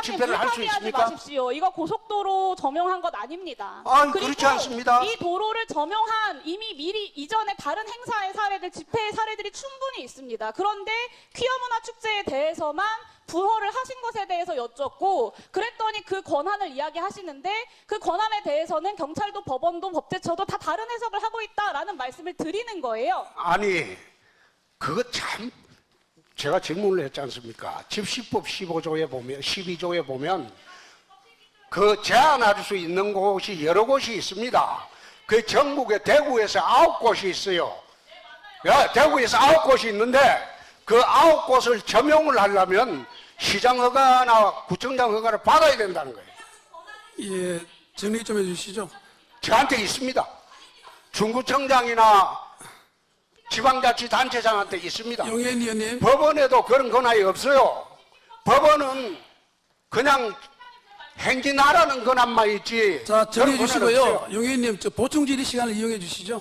집회를 할 수 무리하지 있습니까? 마십시오. 이거 고속도로 점용한 것 아닙니다. 아니, 그리고 그렇지 않습니다. 이 도로를 점용한 이미 미리 이전에 다른 행사의 사례들, 집회의 사례들이 충분히 있습니다. 그런데 퀴어 문화 축제에 대해서만 부허를 하신 것에 대해서 여쭙고 그랬더니 그 권한을 이야기하시는데 그 권한에 대해서는 경찰도 법원도 법제처도 다 다른 해석을 하고 있다라는 말씀을 드리는 거예요. 아니, 그거 참 제가 질문을 했지 않습니까? 집시법 15조에 보면 12조에 보면 그 제한할 수 있는 곳이 여러 곳이 있습니다. 그 전국에 대구에서 9곳이 있어요. 야, 대구에서 9곳이 있는데 그 9곳을 점용을 하려면 시장 허가나 구청장 허가를 받아야 된다는 거예요. 예, 정리 좀 해주시죠. 저한테 있습니다. 중구청장이나 지방자치단체장한테 있습니다. 용혜인 의원님. 법원에도 그런 권한이 없어요. 법원은 그냥 행진하라는 권한만 있지. 자, 정리해 그런 권한은 주시고요. 없어요. 용혜인님, 저 보충 질의 시간을 이용해 주시죠.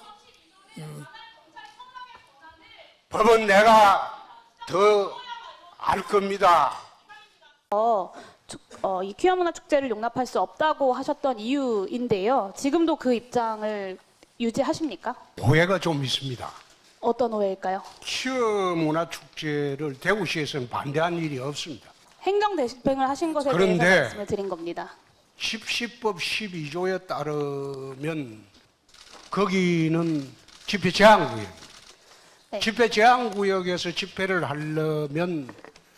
법은 내가 더 알 겁니다. 이 퀴어 문화 축제를 용납할 수 없다고 하셨던 이유인데요. 지금도 그 입장을 유지하십니까? 오해가 좀 있습니다. 어떤 오해일까요? 퀴어 문화 축제를 대구시에서는 반대한 일이 없습니다. 행정 대집행을 하신 것에 그런데 대해서 말씀을 드린 겁니다. 집시법 12조에 따르면 거기는 집회 제한구역입니다. 네. 집회 제한구역에서 집회를 하려면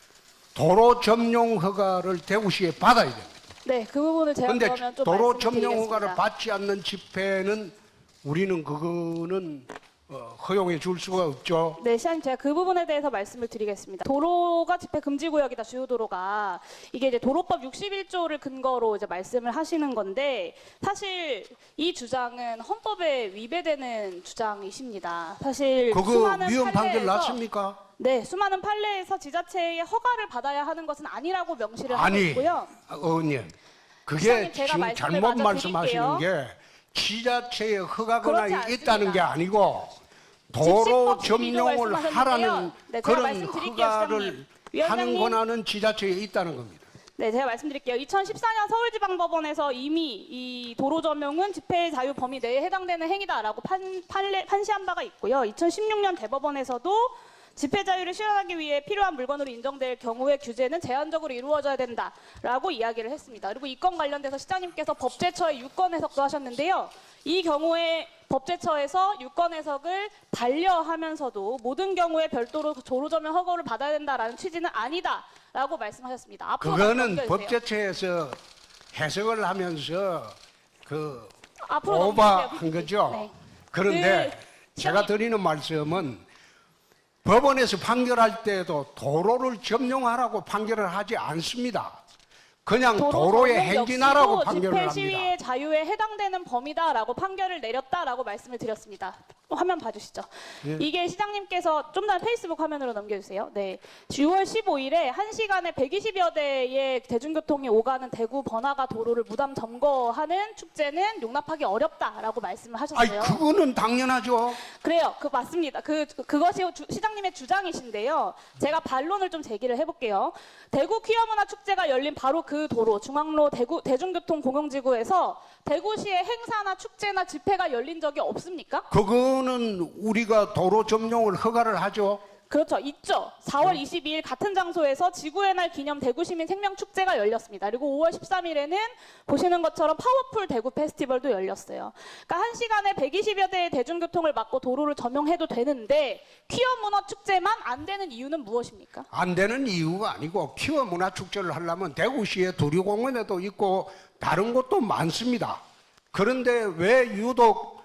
도로 점용 허가를 대구시에 받아야 됩니다. 네, 그 부분을 제가 그런데 그러면 좀 도로 말씀을 점용 드리겠습니다. 허가를 받지 않는 집회는 우리는 그거는 허용해 줄 수가 없죠. 네, 시장님 제가 그 부분에 대해서 말씀을 드리겠습니다. 도로가 집회 금지 구역이다, 주요 도로가. 이게 이제 도로법 61조를 근거로 이제 말씀을 하시는 건데 사실 이 주장은 헌법에 위배되는 주장이십니다. 사실 그거 수많은 위헌 판결 판례에서- 났습니까? 네, 수많은 판례에서 지자체의 허가를 받아야 하는 것은 아니라고 명시를 하고 아니, 있고요. 의원님, 그게 시장님, 제가 지금 말씀을 잘못 마저 말씀하시는 드릴게요. 게 지자체의 허가 그렇지 권한이 있다는 게 않습니다. 아니고 도로 집시법 12조 점용을 말씀하셨는데요. 하라는 네, 제가 그런 말씀드릴게요, 허가를 시장님. 하는 위원장님. 권한은 지자체에 있다는 겁니다. 네, 제가 말씀드릴게요. 2014년 서울지방법원에서 이미 이 도로 점용은 집회의 자유 범위 내에 해당되는 행위다라고 판시한 바가 있고요. 2016년 대법원에서도 집회 자유를 실현하기 위해 필요한 물건으로 인정될 경우의 규제는 제한적으로 이루어져야 된다라고 이야기를 했습니다. 그리고 이 건 관련돼서 시장님께서 법제처의 유권 해석도 하셨는데요. 이 경우에 법제처에서 유권 해석을 반려하면서도 모든 경우에 별도로 도로 점용 허가를 받아야 된다라는 취지는 아니다라고 말씀하셨습니다. 앞으로 그거는 넘겨주세요. 법제처에서 해석을 하면서 그 앞으로 오버한 넘겨주세요. 거죠. 네. 그런데 그 제가 시장님- 드리는 말씀은 법원에서 판결할 때도 도로를 점용하라고 판결을 하지 않습니다. 그냥 도로에 점용 행진하라고 역시도 판결을 집회 합니다. 시위의 자유에 해당되는 범위다라고 판결을 내렸다라고 말씀을 드렸습니다. 화면 봐주시죠. 예. 이게 시장님께서 좀 더 페이스북 화면으로 넘겨주세요. 네, 6월 15일에 1시간에 120여 대의 대중교통이 오가는 대구 번화가 도로를 무단 점거하는 축제는 용납하기 어렵다라고 말씀을 아니 하셨어요. 그거는 당연하죠. 그래요. 그 맞습니다. 그것이 시장님의 주장이신데요. 제가 반론을 좀 제기를 해볼게요. 대구 퀴어 문화 축제가 열린 바로 그 도로 중앙로 대구 대중교통 공영지구에서 대구시의 행사나 축제나 집회가 열린 적이 없습니까? 그거는 우리가 도로 점용을 허가를 하죠. 그렇죠. 있죠. 4월 22일 같은 장소에서 지구의 날 기념 대구시민 생명축제가 열렸습니다. 그리고 5월 13일에는 보시는 것처럼 파워풀 대구 페스티벌도 열렸어요. 그러니까 1시간에 120여 대의 대중교통을 막고 도로를 점용해도 되는데 퀴어 문화 축제만 안 되는 이유는 무엇입니까? 안 되는 이유가 아니고 퀴어 문화 축제를 하려면 대구시에 두리공원에도 있고 다른 곳도 많습니다. 그런데 왜 유독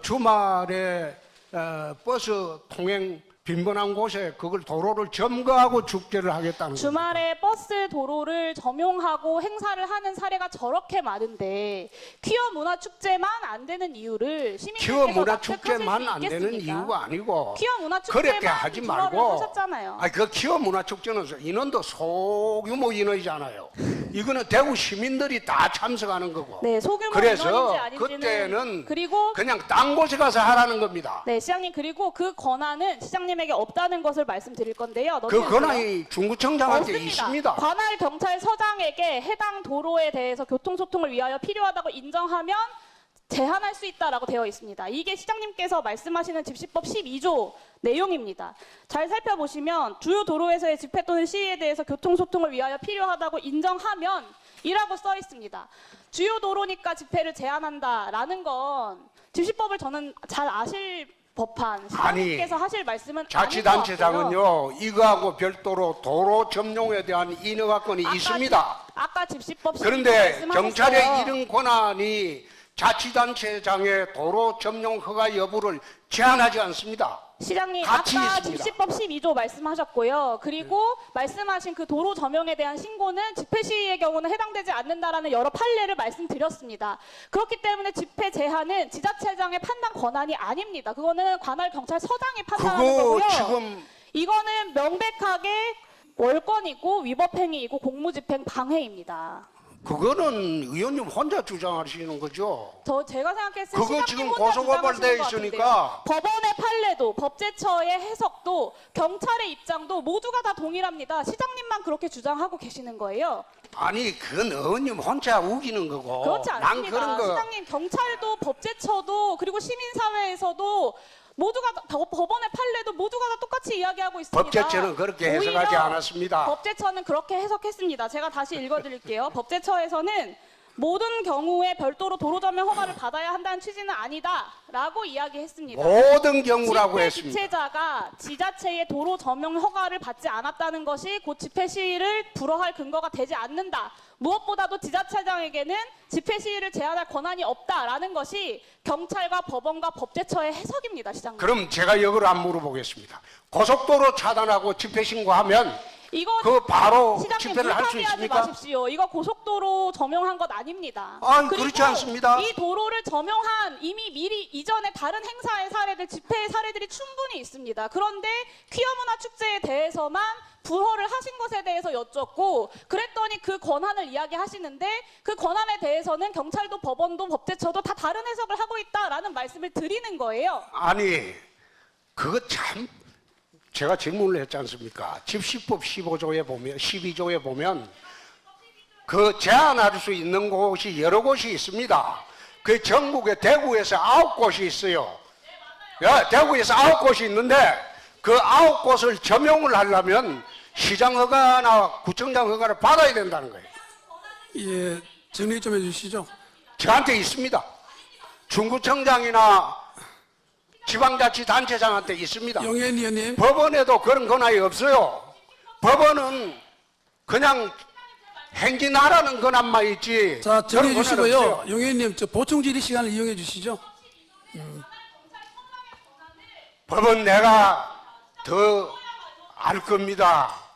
주말에 버스 통행 빈번한 곳에 그걸 도로를 점거하고 축제를 하겠다는 겁니다. 주말에 버스 도로를 점용하고 행사를 하는 사례가 저렇게 많은데 퀴어 문화 축제만 안 되는 이유를 시민들께서 퀴어 문화 납득하실 축제만 수 안 되는 있겠습니까? 이유가 아니고 퀴어 문화 축제만 그렇게 하지 불허를 말고 하셨잖아요. 아니 그 퀴어 문화 축제는 인원도 소규모 인원이잖아요. 이거는 대구 시민들이 다 참석하는 거고. 네, 소규모 그래서 인원인지 아닌지는 그때는 그리고 그냥 딴 곳에 가서 하라는 겁니다. 네, 시장님 그리고 그 권한은 시장님에게 없다는 것을 말씀드릴 건데요. 그 권한이 중구청장한테 있습니다. 관할 경찰서장에게 해당 도로에 대해서 교통소통을 위하여 필요하다고 인정하면 제한할 수 있다라고 되어 있습니다. 이게 시장님께서 말씀하시는 집시법 12조 내용입니다. 잘 살펴보시면 주요 도로에서의 집회 또는 시위에 대해서 교통소통을 위하여 필요하다고 인정하면 이라고 써 있습니다. 주요 도로니까 집회를 제한한다라는 건 집시법을 저는 잘 아실 법한 시장님께서 하실 말씀은 아닌 것 같고요. 자치단체장은요 이거하고 별도로 도로 점용에 대한 인허가권이 있습니다. 아까 집시법 12조 그런데 말씀하셨어요. 경찰의 이런 권한이 자치단체장의 도로 점용 허가 여부를 제한하지 않습니다. 시장님 같이 아까 있습니다. 집시법 12조 말씀하셨고요. 그리고 말씀하신 그 도로 점용에 대한 신고는 집회 시위의 경우는 해당되지 않는다라는 여러 판례를 말씀드렸습니다. 그렇기 때문에 집회 제한은 지자체장의 판단 권한이 아닙니다. 그거는 관할 경찰서장이 판단하는 그거 거고요. 지금 이거는 명백하게 월권이고 위법행위이고 공무집행 방해입니다. 그거는 의원님 혼자 주장하시는 거죠. 제가 생각했을 때 그거 시장님 지금 혼자 고소고발돼 주장하시는 것 있으니까. 같은데요. 법원의 판례도 법제처의 해석도 경찰의 입장도 모두가 다 동일합니다. 시장님만 그렇게 주장하고 계시는 거예요. 아니 그건 의원님 혼자 우기는 거고. 그렇지 난 않습니다. 그런 거 시장님 경찰도 법제처도 그리고 시민사회에서도 모두가 법원의 판례도 모두가 다 똑같이 이야기하고 있습니다. 법제처는 그렇게 해석하지 오히려 않았습니다. 법제처는 그렇게 해석했습니다. 제가 다시 읽어드릴게요. 법제처에서는 모든 경우에 별도로 도로 점용 허가를 받아야 한다는 취지는 아니다라고 이야기했습니다. 모든 경우라고 집회 했습니다. 주최자가 지자체의 도로 점용 허가를 받지 않았다는 것이 곧 집회 시위를 불허할 근거가 되지 않는다. 무엇보다도 지자체장에게는 집회 시위를 제한할 권한이 없다라는 것이 경찰과 법원과 법제처의 해석입니다, 시장님. 그럼 제가 이걸 안 물어보겠습니다. 고속도로 차단하고 집회 신고하면 이거 그 바로 시장님 집회를 할 수 무상의하지 있습니까? 마십시오. 이거 고속도로 점용한 것 아닙니다. 아니, 그리고 그렇지 않습니다. 이 도로를 점용한 이미 미리 이전에 다른 행사의 사례들, 집회의 사례들이 충분히 있습니다. 그런데 퀴어 문화 축제에 대해서만 불허를 하신 것에 대해서 여쭙고 그랬더니 그 권한을 이야기하시는데 그 권한에 대해서는 경찰도 법원도 법제처도 다 다른 해석을 하고 있다라는 말씀을 드리는 거예요. 아니 그거 참 제가 질문을 했지 않습니까? 집시법 15조에 보면 12조에 보면 그 제한할 수 있는 곳이 여러 곳이 있습니다. 그 전국에 대구에서 9곳이 있어요. 야, 대구에서 9곳이 있는데 그 9곳을 점용을 하려면 시장 허가나 구청장 허가를 받아야 된다는 거예요. 예, 정리 좀 해주시죠. 저한테 있습니다. 중구청장이나 지방자치단체장한테 있습니다. 용현 의원님, 법원에도 그런 권한이 없어요. 법원은 그냥 행진하라는 권한만 있지. 자 정리해 그런 권한 주시고요. 없어요. 용현 의원님, 저 보충 질의 시간을 이용해 주시죠. 법은 내가 더 알 겁니다.